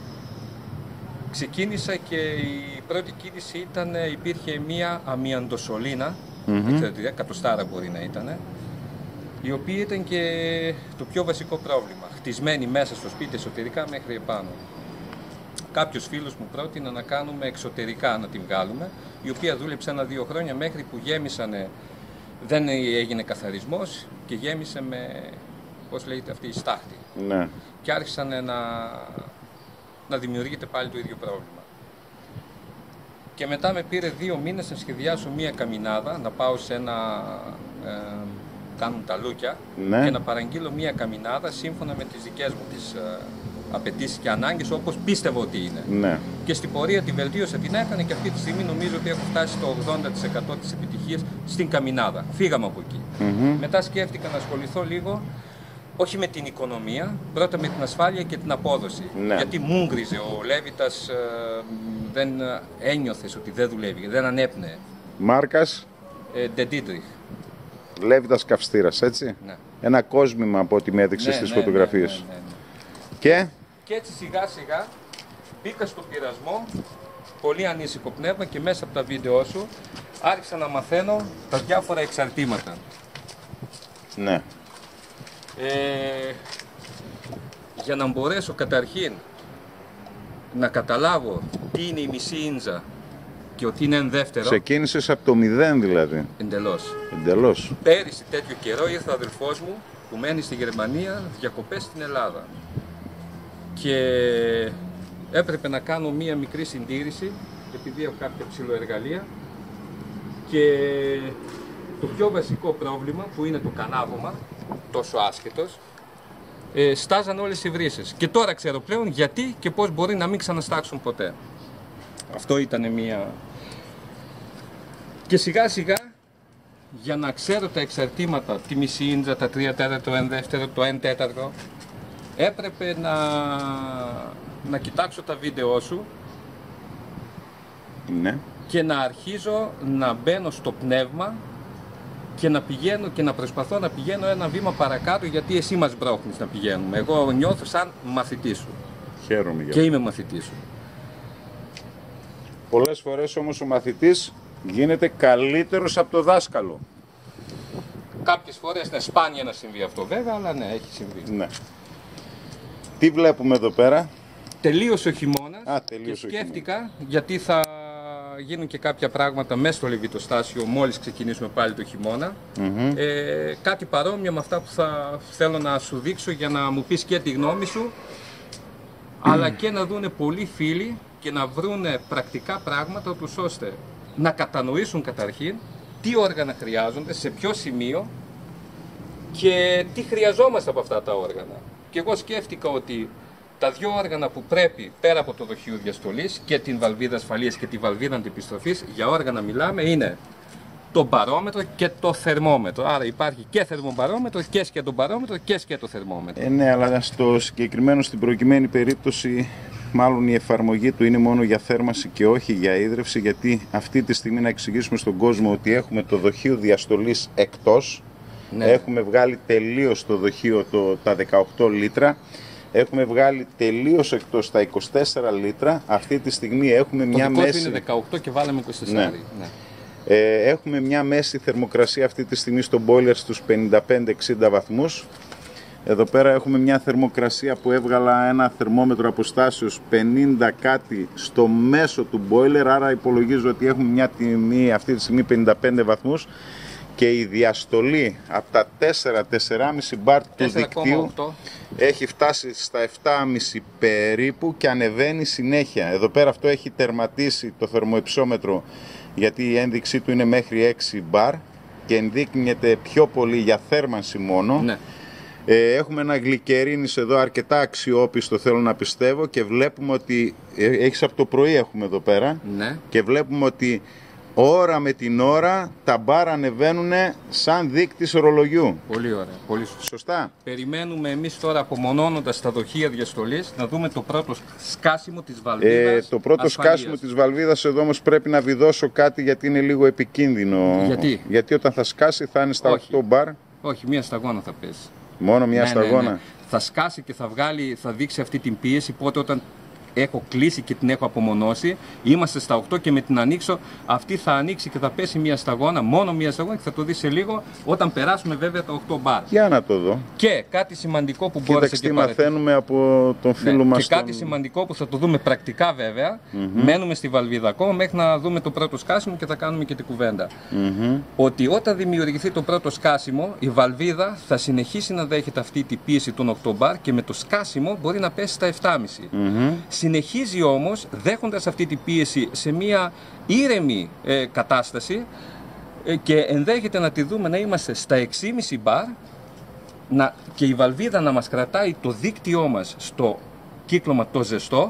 Ξεκίνησα και η πρώτη κίνηση ήταν, υπήρχε μία αμιαντοσολίνα, Mm-hmm. δεν ξέρω τι εκατοστάρα μπορεί να ήταν, η οποία ήταν και το πιο βασικό πρόβλημα. Χτισμένη μέσα στο σπίτι εσωτερικά μέχρι επάνω. Κάποιος φίλος μου πρότεινε να κάνουμε εξωτερικά να την βγάλουμε, η οποία δούλεψε ένα-δύο χρόνια μέχρι που γέμισανε, δεν έγινε καθαρισμός και γέμισε με, πώς λέγεται αυτή η στάχτη. Ναι. Και άρχισαν να, να δημιουργείται πάλι το ίδιο πρόβλημα. Και μετά με πήρε δύο μήνες να σχεδιάσω μία καμινάδα, να πάω σε ένα, ε, κάνουν τα λούκια, Ναι. και να παραγγείλω μία καμινάδα σύμφωνα με τις δικές μου τις ε, απαιτήσεις και ανάγκες, όπως πίστευα ότι είναι. Ναι. Και στην πορεία τη βελτίωσα, την έκανε και αυτή τη στιγμή νομίζω ότι έχω φτάσει στο ογδόντα τοις εκατό της επιτυχίας στην καμινάδα. Φύγαμε από εκεί. Mm-hmm. Μετά σκέφτηκα να ασχοληθώ λίγο, όχι με την οικονομία, πρώτα με την ασφάλεια και την απόδοση. Ναι. Γιατί μούγκριζε ο Λέβιτας, ε, δεν ένιωθες ότι δεν δουλεύει, δεν ανέπνεε. Μάρκας, Ε, De Dietrich. Λέβιτας καυστήρας, έτσι. Ναι. Ένα κόσμημα από ό,τι με έδειξε Ναι, στις ναι, φωτογραφίες. ναι, ναι, ναι, ναι. Και Και έτσι σιγά σιγά μπήκα στο πειρασμό, πολύ ανήσυχο πνεύμα, και μέσα από τα βίντεο σου άρχισα να μαθαίνω τα διάφορα εξαρτήματα. ναι. Ε, για να μπορέσω καταρχήν να καταλάβω τι είναι η μισή ίντζα και ότι είναι εν δεύτερο. Ξεκίνησες από το μηδέν δηλαδή. Εντελώς. Εντελώς. Πέρυσι τέτοιο καιρό ήρθε ο αδελφός μου που μένει στη Γερμανία διακοπές στην Ελλάδα. Και έπρεπε να κάνω μία μικρή συντήρηση, επειδή έχω κάποια ψιλοεργαλεία. Και το πιο βασικό πρόβλημα, που είναι το κανάβωμα, τόσο άσχετος, ε, στάζαν όλες οι βρύσες. Και τώρα ξέρω πλέον γιατί και πώς μπορεί να μην ξαναστάξουν ποτέ. Αυτό ήταν μία... Και σιγά σιγά, για να ξέρω τα εξαρτήματα, τη μισή ίντζα, τα τρία τέταρτα, το εν δεύτερο, το εν τέταρτο, έπρεπε να, να κοιτάξω τα βίντεο σου. Ναι. Και να αρχίζω να μπαίνω στο πνεύμα και να πηγαίνω και να προσπαθώ να πηγαίνω ένα βήμα παρακάτω, γιατί εσύ μας μπρόχνεις να πηγαίνουμε. Εγώ νιώθω σαν μαθητή σου. Χαίρομαι για και είμαι μαθητή σου. Πολλές φορές όμως ο μαθητής γίνεται καλύτερος από το δάσκαλο. Κάποιες φορές είναι σπάνια να συμβεί αυτό βέβαια, αλλά ναι, έχει συμβεί. Ναι. Τι βλέπουμε εδώ πέρα? Τελείωσε ο χειμώνας. Α, τελείωσε και σκέφτηκα, γιατί θα γίνουν και κάποια πράγματα μέσα στο λεβιτοστάσιο μόλις ξεκινήσουμε πάλι το χειμώνα. Mm-hmm. ε, κάτι παρόμοιο με αυτά που θα θέλω να σου δείξω για να μου πεις και τη γνώμη σου, mm. αλλά και να δούνε πολλοί φίλοι και να βρούνε πρακτικά πράγματα τους ώστε να κατανοήσουν καταρχήν τι όργανα χρειάζονται, σε ποιο σημείο και τι χρειαζόμαστε από αυτά τα όργανα. Και εγώ σκέφτηκα ότι τα δύο όργανα που πρέπει πέρα από το δοχείο διαστολής και την βαλβίδα ασφαλείας και τη βαλβίδα αντιπιστροφής, για όργανα μιλάμε, είναι το μπαρόμετρο και το θερμόμετρο. Άρα υπάρχει και θερμομπαρόμετρο και σκετομπαρόμετρο και σκετοθερμόμετρο. Ε, ναι, αλλά στο συγκεκριμένο, στην προκειμένη περίπτωση, μάλλον η εφαρμογή του είναι μόνο για θέρμανση και όχι για ίδρυυση, γιατί αυτή τη στιγμή να εξηγήσουμε στον κόσμο ότι έχουμε το δοχείο διαστολής εκτός. Ναι. Έχουμε βγάλει τελείως το δοχείο το, τα δεκαοκτώ λίτρα. Έχουμε βγάλει τελείως εκτός τα είκοσι τέσσερα λίτρα. Αυτή τη στιγμή έχουμε το μια μέση... είναι δεκαοκτώ και βάλαμε είκοσι τέσσερα. Ναι. Ναι. Ε, έχουμε μια μέση θερμοκρασία αυτή τη στιγμή στο boiler στους πενήντα πέντε εξήντα βαθμούς. Εδώ πέρα έχουμε μια θερμοκρασία που έβγαλα ένα θερμόμετρο αποστάσεως πενήντα κάτι στο μέσο του boiler. Άρα υπολογίζω ότι έχουμε μια τιμή αυτή τη στιγμή πενήντα πέντε βαθμούς. Και η διαστολή από τα τέσσερα με τέσσερα κόμμα πέντε μπαρ του δικτύου έχει φτάσει στα επτά κόμμα πέντε περίπου και ανεβαίνει συνέχεια. Εδώ πέρα αυτό έχει τερματίσει το θερμοϊψόμετρο, γιατί η ένδειξή του είναι μέχρι έξι μπαρ και ενδείκνυεται πιο πολύ για θέρμανση μόνο. Ναι. Ε, έχουμε ένα γλυκερίνης εδώ αρκετά αξιόπιστο, θέλω να πιστεύω, και βλέπουμε ότι ε, έχεις από το πρωί έχουμε εδώ πέρα. Ναι. Και βλέπουμε ότι ώρα με την ώρα τα μπαρ ανεβαίνουν σαν δείκτης ορολογιού. Πολύ ωραία. Πολύ σωστά. Σωστά. Περιμένουμε εμείς τώρα, απομονώνοντας τα δοχεία διαστολής, να δούμε το πρώτο σκάσιμο της βαλβίδας. Ε, το πρώτο ασφαλείας. σκάσιμο της βαλβίδας εδώ όμως πρέπει να βιδώσω κάτι, γιατί είναι λίγο επικίνδυνο. Γιατί? Γιατί όταν θα σκάσει θα είναι στα Όχι. οκτώ μπαρ. Όχι, μία σταγόνα θα πέσει. Μόνο μία ναι, σταγόνα. Ναι, ναι. Θα σκάσει και θα, βγάλει, θα δείξει αυτή την πίεση, οπότε όταν έχω κλείσει και την έχω απομονώσει, είμαστε στα οκτώ και με την ανοίξω, αυτή θα ανοίξει και θα πέσει μία σταγόνα, μόνο μία σταγόνα, και θα το δει σε λίγο όταν περάσουμε βέβαια τα οκτώ μπαρ. Για να το δω. Και κάτι σημαντικό που μπόρεσα και μαθαίνουμε από τον φίλο ναι, μας. Και τον... κάτι σημαντικό που θα το δούμε πρακτικά βέβαια, mm-hmm. μένουμε στη βαλβίδα ακόμα μέχρι να δούμε το πρώτο σκάσιμο και θα κάνουμε και την κουβέντα. Mm-hmm. Ότι όταν δημιουργηθεί το πρώτο σκάσιμο, η βαλβίδα θα συνεχίσει να δέχεται αυτή την πίεση των οκτώ μπαρ και με το σκάσιμο μπορεί να πέσει στα επτά κόμμα πέντε. Mm-hmm. Συνεχίζει όμως, δέχοντας αυτή την πίεση σε μια ήρεμη ε, κατάσταση ε, και ενδέχεται να τη δούμε να είμαστε στα έξι κόμμα πέντε μπαρ να, και η βαλβίδα να μας κρατάει το δίκτυό μας στο κύκλωμα το ζεστό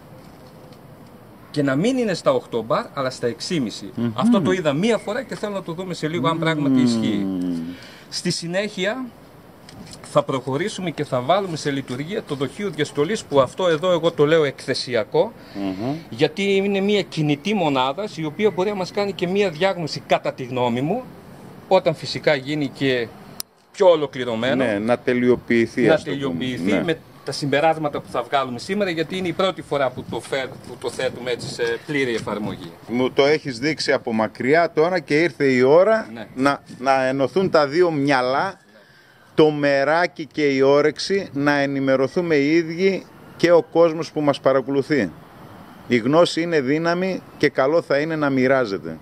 και να μην είναι στα οκτώ μπαρ αλλά στα έξι κόμμα πέντε. Mm-hmm. Αυτό το είδα μία φορά και θέλω να το δούμε σε λίγο αν πράγματι ισχύει. Mm-hmm. Στη συνέχεια θα προχωρήσουμε και θα βάλουμε σε λειτουργία το δοχείο διαστολής, που αυτό εδώ εγώ το λέω εκθεσιακό, mm-hmm. γιατί είναι μια κινητή μονάδα η οποία μπορεί να μας κάνει και μια διάγνωση, κατά τη γνώμη μου, όταν φυσικά γίνει και πιο ολοκληρωμένο. Ναι, να τελειοποιηθεί. Να τελειοποιηθεί ναι. με τα συμπεράσματα που θα βγάλουμε σήμερα, γιατί είναι η πρώτη φορά που το, φέρ, που το θέτουμε έτσι σε πλήρη εφαρμογή. Μου το έχεις δείξει από μακριά τώρα και ήρθε η ώρα ναι. να, να ενωθούν τα δύο μυαλά. το μεράκι και η όρεξη να ενημερωθούμε οι ίδιοι και ο κόσμος που μας παρακολουθεί. Η γνώση είναι δύναμη και καλό θα είναι να μοιράζεται.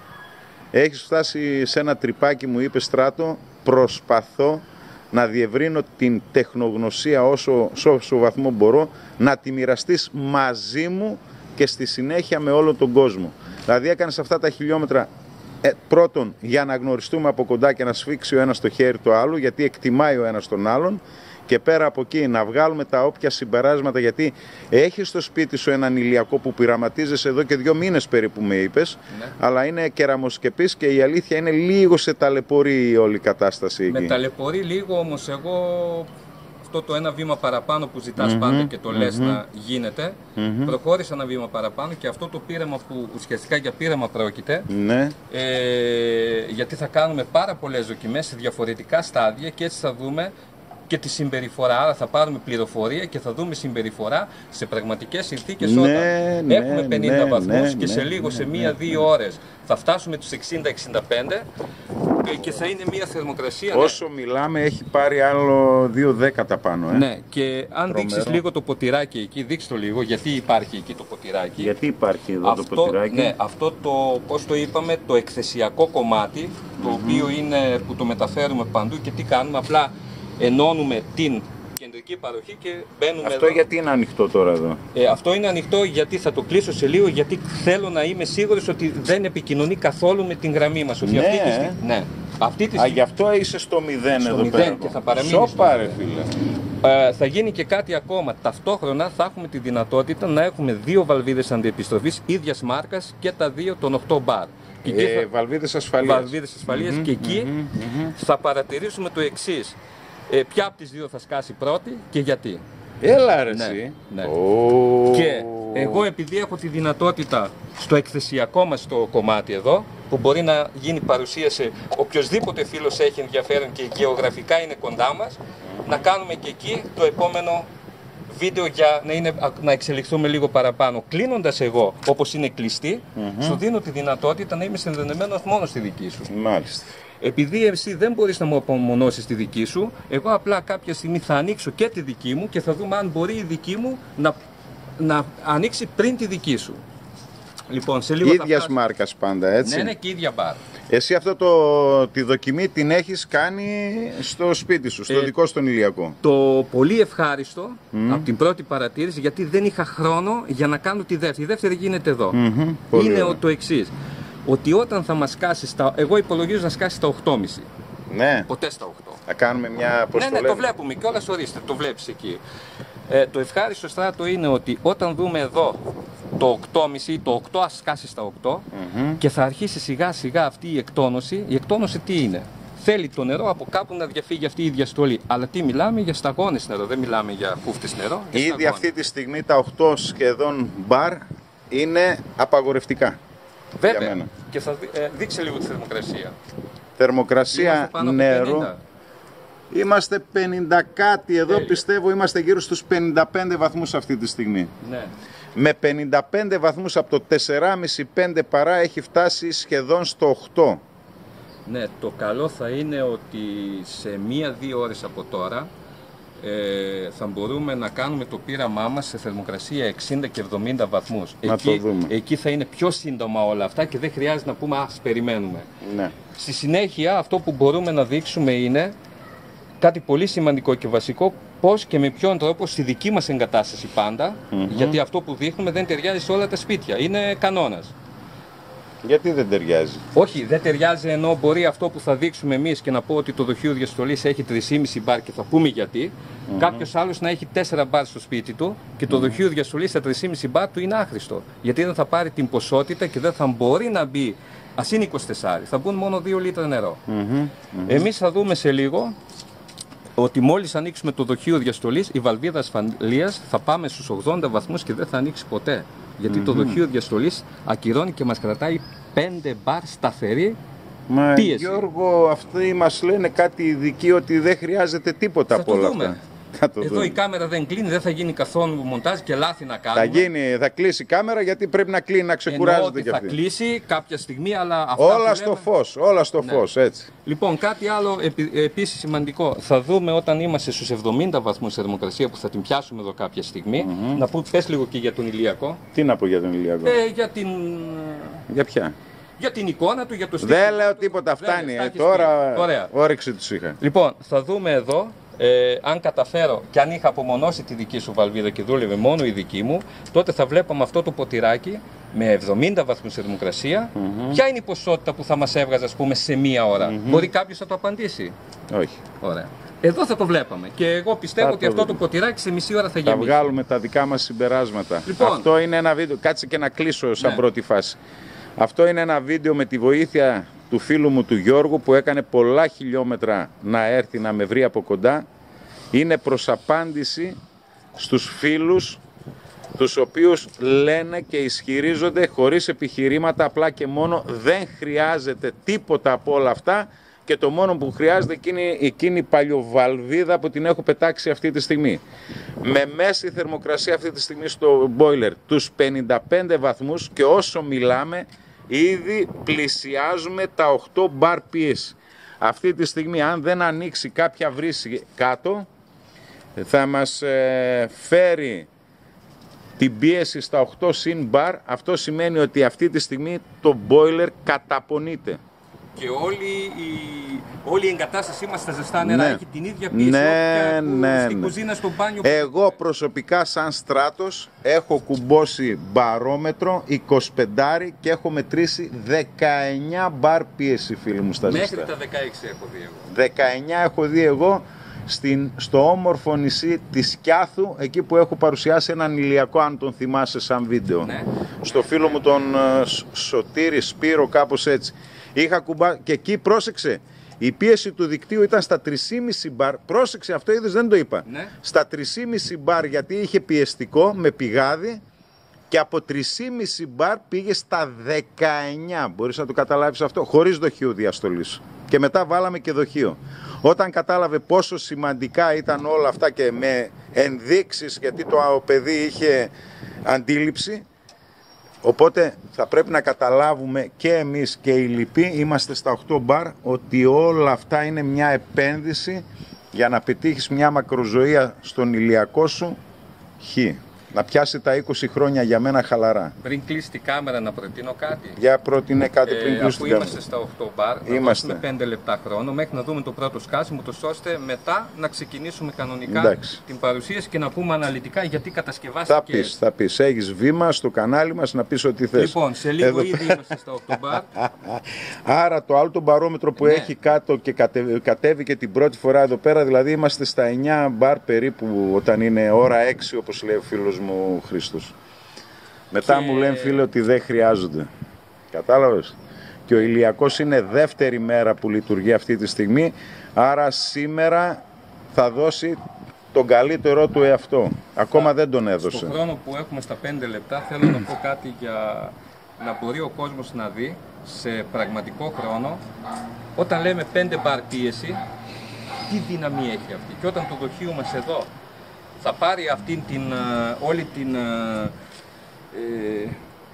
Έχεις φτάσει σε ένα τρυπάκι, μου είπε, Στράτο, προσπαθώ να διευρύνω την τεχνογνωσία όσο, σε όσο βαθμό μπορώ, να τη μοιραστείς μαζί μου και στη συνέχεια με όλο τον κόσμο. Δηλαδή έκανες αυτά τα χιλιόμετρα ε, πρώτον για να γνωριστούμε από κοντά και να σφίξει ο ένας το χέρι του άλλου, γιατί εκτιμάει ο ένας τον άλλον, και πέρα από εκεί να βγάλουμε τα όποια συμπεράσματα, γιατί έχεις στο σπίτι σου έναν ηλιακό που πειραματίζεσαι εδώ και δύο μήνες περίπου με είπες, ναι. αλλά είναι κεραμοσκεπής και η αλήθεια είναι λίγο σε ταλαιπωρεί η όλη κατάσταση εκεί. Με ταλαιπωρεί λίγο, όμως εγώ αυτό το ένα βήμα παραπάνω που ζητάς mm-hmm, πάντα και το mm-hmm, λες να γίνεται, mm-hmm. προχώρησα ένα βήμα παραπάνω και αυτό το πείραμα που ουσιαστικά για πείραμα πρόκειται, ναι. ε, γιατί θα κάνουμε πάρα πολλές δοκιμές σε διαφορετικά στάδια και έτσι θα δούμε και τη συμπεριφορά, άρα θα πάρουμε πληροφορία και θα δούμε συμπεριφορά σε πραγματικές συνθήκες, ναι, όταν ναι, έχουμε πενήντα ναι, βαθμούς ναι, και σε λίγο, ναι, σε μία-δύο ναι, ώρες θα φτάσουμε τους εξήντα εξήντα πέντε και θα είναι μία θερμοκρασία. Όσο ναι, μιλάμε έχει πάρει άλλο δύο δέκατα πάνω. Ε. Ναι, και αν Τρομερό. δείξεις λίγο το ποτηράκι εκεί, δείξτε το λίγο, γιατί υπάρχει εκεί το ποτηράκι. Γιατί υπάρχει εδώ αυτό, το ποτηράκι. Ναι, αυτό το, πώς το είπαμε, το εκθεσιακό κομμάτι, το mm-hmm. οποίο είναι που το μεταφέρουμε παντού και τι κάνουμε, απλά ενώνουμε την κεντρική παροχή και μπαίνουμε αυτό εδώ. Γιατί είναι ανοιχτό τώρα εδώ? Ε, αυτό είναι ανοιχτό γιατί θα το κλείσω σε λίγο, γιατί θέλω να είμαι σίγουρος ότι δεν επικοινωνεί καθόλου με την γραμμή μας. Ότι ναι, αυτή τη στιγμή, ναι. Αυτή τη στιγμή, α, γι' αυτό είσαι στο μηδέν στο εδώ μηδέν πέρα. Και θα παραμείνει. Σοπα, ρε φίλε. Ε, θα γίνει και κάτι ακόμα. Ταυτόχρονα θα έχουμε τη δυνατότητα να έχουμε δύο βαλβίδες αντιεπιστροφής ίδιας μάρκας και τα δύο των οκτώ μπαρ. Και ε, θα... Βαλβίδες ασφαλείας. Βαλβίδες ασφαλείας mm-hmm, και εκεί mm-hmm, mm-hmm. θα παρατηρήσουμε το εξής. Ε, ποια από τις δύο θα σκάσει πρώτη και γιατί. Έλα ρε ναι, εσύ. Ναι. Oh. Και εγώ επειδή έχω τη δυνατότητα στο εκθεσιακό μας το κομμάτι εδώ, που μπορεί να γίνει παρουσίαση, οποιοσδήποτε φίλος έχει ενδιαφέρον και γεωγραφικά είναι κοντά μας, να κάνουμε και εκεί το επόμενο βίντεο για να, είναι, να εξελιχθούμε λίγο παραπάνω. Κλείνοντας εγώ, όπως είναι κλειστή, mm-hmm. σου δίνω τη δυνατότητα να είμαι συνδεδεμένος μόνο στη δική σου. Μάλιστα. Επειδή εσύ δεν μπορείς να μου απομονώσεις τη δική σου, εγώ απλά κάποια στιγμή θα ανοίξω και τη δική μου και θα δούμε αν μπορεί η δική μου να, να ανοίξει πριν τη δική σου. Λοιπόν, σε λίγο ίδιας φτάσει... μάρκας πάντα, έτσι. Ναι, ναι, και ίδια μπαρ. Εσύ αυτό το, τη δοκιμή την έχεις κάνει στο σπίτι σου, στο ε, δικό στον ηλιακό. Το πολύ ευχάριστο mm. από την πρώτη παρατήρηση, γιατί δεν είχα χρόνο για να κάνω τη δεύτερη. Η δεύτερη γίνεται εδώ. Mm-hmm. Είναι ο, το εξής. Ότι όταν θα μας σκάσει στα... Εγώ υπολογίζω να σκάσει στα οκτώ και μισή. Ναι. Ποτέ στα οκτώ. Θα κάνουμε μια... Πώς ναι, το ναι, λέμε. το βλέπουμε κιόλας, ορίστε, το βλέπεις εκεί. Ε, το ευχάριστο, Στράτο, είναι ότι όταν δούμε εδώ το οκτώ και μισή, το οκτώ ας σκάσει στα οκτώ mm-hmm. και θα αρχίσει σιγά σιγά αυτή η εκτόνωση. Η εκτόνωση τι είναι? Θέλει το νερό από κάπου να διαφύγει αυτή η διαστολή. Αλλά τι μιλάμε? Για σταγόνες νερό, δεν μιλάμε για χούφτες νερό. Ήδη σταγόνες. Αυτή τη στιγμή τα οκτώ σχεδόν μπαρ είναι απαγορευτικά. Βέβαια. Και θα ε, δείξει λίγο τη θερμοκρασία. Θερμοκρασία νερό. Είμαστε πενήντα κάτι εδώ, τέλειο. Πιστεύω είμαστε γύρω στους πενήντα πέντε βαθμούς αυτή τη στιγμή. Ναι. Με πενήντα πέντε βαθμούς από το τέσσερα και μισή πέντε παρά έχει φτάσει σχεδόν στο οκτώ. Ναι, το καλό θα είναι ότι σε μία-δύο ώρες από τώρα ε, θα μπορούμε να κάνουμε το πείραμά μας σε θερμοκρασία εξήντα και εβδομήντα βαθμούς. Να εκεί, το δούμε. Εκεί θα είναι πιο σύντομα όλα αυτά και δεν χρειάζεται να πούμε ας περιμένουμε. Ναι. Στη συνέχεια αυτό που μπορούμε να δείξουμε είναι κάτι πολύ σημαντικό και βασικό, πώς και με ποιον τρόπο στη δική μας εγκατάσταση πάντα, mm-hmm. γιατί αυτό που δείχνουμε δεν ταιριάζει σε όλα τα σπίτια, είναι κανόνας. Γιατί δεν ταιριάζει? Όχι, δεν ταιριάζει, ενώ μπορεί αυτό που θα δείξουμε εμείς και να πω ότι το δοχείο διαστολής έχει τρία και μισό μπαρ και θα πούμε γιατί, mm-hmm. κάποιος άλλος να έχει τέσσερα μπαρ στο σπίτι του και το mm-hmm. δοχείο διαστολής στα τρία και μισό μπαρ του είναι άχρηστο. Γιατί δεν θα πάρει την ποσότητα και δεν θα μπορεί να μπει, ας είναι είκοσι τέσσερα, θα μπουν μόνο δύο λίτρα νερό. Mm-hmm. Mm-hmm. Εμείς θα δούμε σε λίγο ότι μόλις ανοίξουμε το δοχείο διαστολής, η βαλβίδα ασφαλείας θα πάμε στους ογδόντα βαθμούς και δεν θα ανοίξει ποτέ. Γιατί mm-hmm. το δοχείο διαστολής ακυρώνει και μας κρατάει πέντε μπαρ σταθερή Μα πίεση. Γιώργο, αυτοί μας λένε κάτι ειδικοί ότι δεν χρειάζεται τίποτα θα από όλα δούμε. αυτά. Θα το Εδώ δούμε. η κάμερα δεν κλείνει, δεν θα γίνει καθόλου μοντάζ και λάθη να κάνουμε. Θα, γίνει, θα κλείσει η κάμερα γιατί πρέπει να κλείνει, να Εννοώ ξεκουράζεται ότι κι θα αυτή. κλείσει κάποια στιγμή, αλλά αυτά Όλα που στο λέμε... φως, όλα στο Ναι. φως, έτσι. Λοιπόν, κάτι άλλο επι, επίσης σημαντικό. Θα δούμε όταν είμαστε στους εβδομήντα βαθμούς θερμοκρασία που θα την πιάσουμε εδώ κάποια στιγμή. Mm-hmm. Να πούμε, πες λίγο και για τον ηλιακό. Τι να πω για τον ηλιακό. Ε, για, την, Για ποια. για την εικόνα του, για το στυλ. Δεν λέω τίποτα, Δεν, φτάνει. τα Ε, έχεις τώρα πει. Ωραία. όρεξη τους είχα. Λοιπόν, θα δούμε εδώ, ε, αν καταφέρω και αν είχα απομονώσει τη δική σου βαλβίδα και δούλευε μόνο η δική μου, τότε θα βλέπαμε αυτό το ποτηράκι με εβδομήντα βαθμούς θερμοκρασία. Mm-hmm. Ποια είναι η ποσότητα που θα μας έβγαζε, ας πούμε, σε μία ώρα. Mm-hmm. Μπορεί κάποιος να το απαντήσει. Όχι. Ωραία. Εδώ θα το βλέπαμε. Και εγώ πιστεύω Θα ότι το αυτό δούμε. το ποτηράκι σε μισή ώρα θα Θα γεμίσει. βγάλουμε τα δικά μας συμπεράσματα. Λοιπόν. Αυτό είναι ένα βίντεο, κάτσε και να κλείσω σαν Ναι. πρώτη φάση. Αυτό είναι ένα βίντεο με τη βοήθεια του φίλου μου του Γιώργου που έκανε πολλά χιλιόμετρα να έρθει να με βρει από κοντά. Είναι προς απάντηση στους φίλους τους οποίους λένε και ισχυρίζονται χωρίς επιχειρήματα, απλά και μόνο δεν χρειάζεται τίποτα από όλα αυτά και το μόνο που χρειάζεται εκείνη, εκείνη η παλιοβαλβίδα που την έχω πετάξει αυτή τη στιγμή. Με μέση θερμοκρασία αυτή τη στιγμή στο boiler τους πενήντα πέντε βαθμούς και όσο μιλάμε ήδη πλησιάζουμε τα οκτώ μπαρ πίεση. Αυτή τη στιγμή αν δεν ανοίξει κάποια βρύση κάτω θα μας ε, φέρει την πίεση στα οκτώ συν μπαρ. Αυτό σημαίνει ότι αυτή τη στιγμή το boiler καταπονείται. Και όλη η, όλη η εγκατάστασή μας στα ζεστά νερά Ναι. έχει την ίδια πίεση Ναι, όποια που ναι, στην ναι. κουζίνα, στο μπάνιο. που- Εγώ προσωπικά σαν στράτος έχω κουμπώσει μπαρόμετρο είκοσι πέντε και έχω μετρήσει δεκαεννιά μπαρ πίεση, φίλοι μου, στα Μέχρι ζεστά. τα δεκαέξι έχω δει εγώ. δεκαεννιά έχω δει εγώ στην, στο όμορφο νησί της Κιάθου, εκεί που έχω παρουσιάσει έναν ηλιακό, αν τον θυμάσαι, σαν βίντεο. Ναι. Στο φίλο μου τον ε, Σ- Σωτήρη Σπύρο, κάπως έτσι. Είχα κουμπά και εκεί πρόσεξε. Η πίεση του δικτύου ήταν στα τρία κόμμα πέντε μπαρ. Πρόσεξε, αυτό είδες, δεν το είπα. Ναι. Στα τρία κόμμα πέντε μπαρ γιατί είχε πιεστικό με πηγάδι και από τρία κόμμα πέντε μπαρ πήγε στα δεκαεννιά. Μπορείς να το καταλάβεις αυτό, χωρίς δοχείο διαστολής. Και μετά βάλαμε και δοχείο. Όταν κατάλαβε πόσο σημαντικά ήταν όλα αυτά και με ενδείξεις, γιατί το παιδί είχε αντίληψη, οπότε θα πρέπει να καταλάβουμε και εμείς και οι λοιποί, είμαστε στα οκτώ μπαρ, ότι όλα αυτά είναι μια επένδυση για να πετύχεις μια μακροζωία στον ηλιακό σου χ. Να πιάσει τα είκοσι χρόνια για μένα χαλαρά. Πριν κλείσει την κάμερα να προτείνω κάτι. Για πρότεινε κάτι πριν Ε, κλείσει αφού την κάμερα. είμαστε στα οκτώ μπαρ, να Είμαστε. δώσουμε πέντε λεπτά χρόνο μέχρι να δούμε το πρώτο σκάσιμο, τόσο ώστε μετά να ξεκινήσουμε κανονικά Εντάξει. την παρουσίαση και να πούμε αναλυτικά γιατί κατασκευάστηκε. Θα πεις, θα πεις. Έχεις βήμα στο κανάλι μας να πεις ό,τι θες. Λοιπόν, σε λίγο Εδώ- ήδη είμαστε στα οκτώ μπαρ. Άρα το άλλο το μπαρόμετρο που Ναι. έχει κάτω και κατε- κατέβηκε την πρώτη φορά εδώ πέρα, δηλαδή είμαστε στα εννιά μπαρ περίπου όταν είναι ώρα έξι, όπως λέει ο φίλος μου ο Χρήστος. Μετά Και- μου λένε, φίλε, ότι δεν χρειάζονται. Κατάλαβες. Και ο ηλιακός είναι δεύτερη μέρα που λειτουργεί αυτή τη στιγμή, άρα σήμερα θα δώσει τον καλύτερό του εαυτό. Ακόμα δεν τον έδωσε. Στον χρόνο που έχουμε στα πέντε λεπτά θέλω να πω κάτι για να μπορεί ο κόσμος να δει σε πραγματικό χρόνο όταν λέμε πέντε μπαρ πίεση τι δύναμη έχει αυτή και όταν το δοχείο μας εδώ θα πάρει αυτήν την, ε, όλη την ε, ε,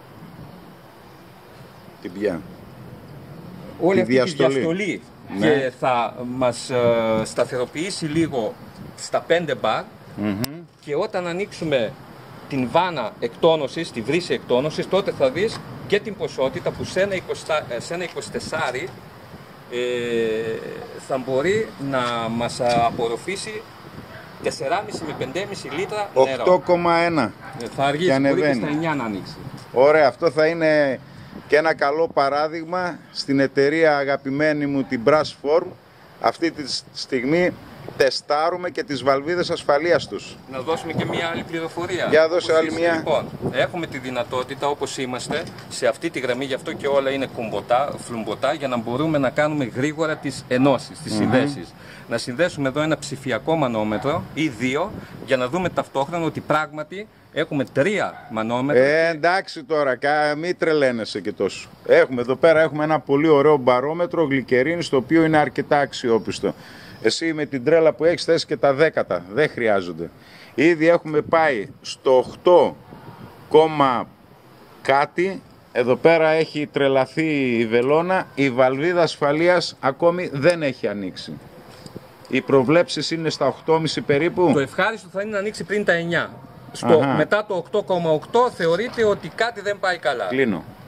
Την πια. όλη Τη αυτή διαστολή. τη διαστολή Ναι. και θα μας ε, σταθεροποιήσει λίγο στα πέντε μπαρ και όταν ανοίξουμε την βάνα εκτόνωσης, τη βρύση εκτόνωσης, τότε θα δεις και την ποσότητα που σε ένα είκοσι, σε ένα είκοσι τέσσερα ε, θα μπορεί να μας απορροφήσει τέσσερα κόμμα πέντε με πέντε κόμμα πέντε λίτρα νερό. οκτώ κόμμα ένα. Ε, θα αργήσει, και μπορεί και ανεβαίνει. στα εννιά να ανοίξει. Ωραία, αυτό θα είναι και ένα καλό παράδειγμα στην εταιρεία αγαπημένη μου την Brasform. Αυτή τη στιγμή τεστάρουμε και τις βαλβίδες ασφαλείας τους. Να δώσουμε και μια άλλη πληροφορία. Για δώσε Όπως άλλη είσαι. μια. Λοιπόν, έχουμε τη δυνατότητα όπως είμαστε σε αυτή τη γραμμή, γι' αυτό και όλα είναι κουμπουτά, φλουμποτά, για να μπορούμε να κάνουμε γρήγορα τις ενώσεις, τις συνδέσεις. Να συνδέσουμε εδώ ένα ψηφιακό μανόμετρο ή δύο για να δούμε ταυτόχρονα ότι πράγματι έχουμε τρία μανόμετρα. Ε, εντάξει τώρα, κα- μην τρελαίνεσαι και τόσο. Έχουμε εδώ πέρα έχουμε ένα πολύ ωραίο μπαρόμετρο γλυκερίνης, το οποίο είναι αρκετά αξιόπιστο. Εσύ με την τρέλα που έχεις θες και τα δέκατα. Δεν χρειάζονται. Ήδη έχουμε πάει στο οκτώ, κάτι. Εδώ πέρα έχει τρελαθεί η βελόνα. Η βαλβίδα ασφαλείας ακόμη δεν έχει ανοίξει. Οι προβλέψεις είναι στα οκτώ κόμμα πέντε περίπου. Το ευχάριστο θα είναι να ανοίξει πριν τα εννιά. Στο, μετά το οκτώ κόμμα οκτώ θεωρείται ότι κάτι δεν πάει καλά. Κλείνω.